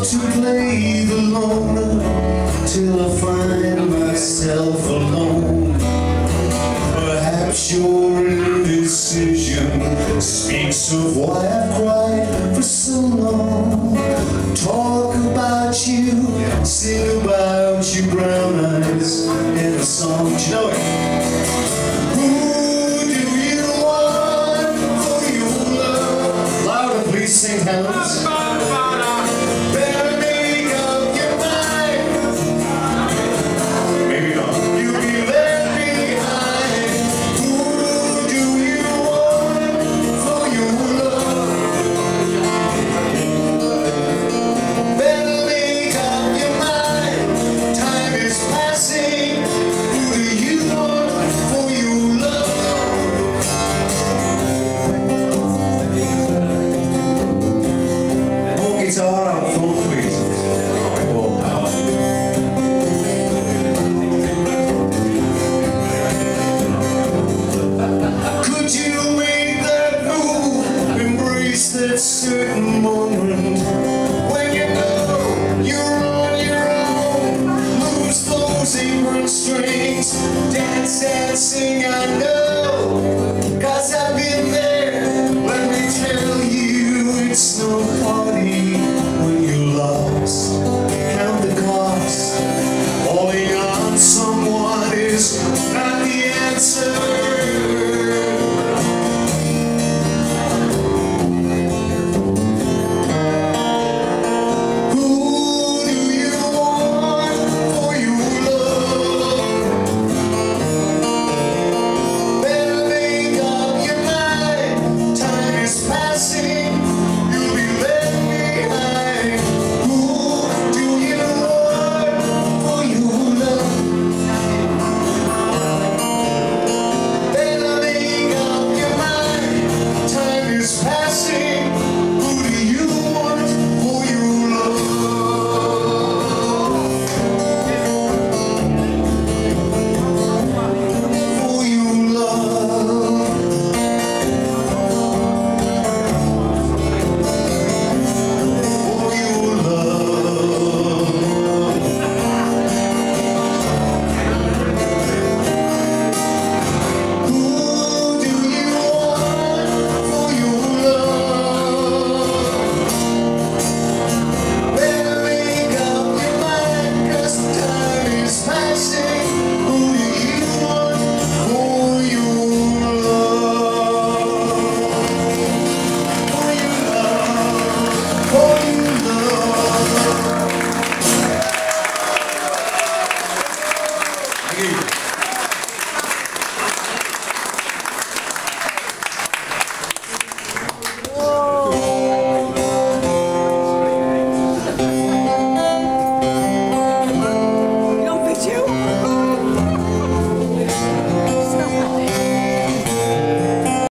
love to play the loner till I find myself alone. Perhaps your indecision speaks of why I've cried for so long. Talk about you, sing about your brown eyes in a song. Do you know it? Who do you want for your love? Louder, please, sing Helens. Better make up your mind. Maybe not. You'll be left behind. Who do you want for your love? Better make up your mind. Time is passing. Who do you want for your love? More guitar out front, please. Could you make that move, embrace that certain moment when you know you're on your own? Lose those apron strings, dance and sing, I know, 'cause I've been there. Let me tell you, it's no party when you're lost. Count the cost. Falling on someone is not the answer. Thank you.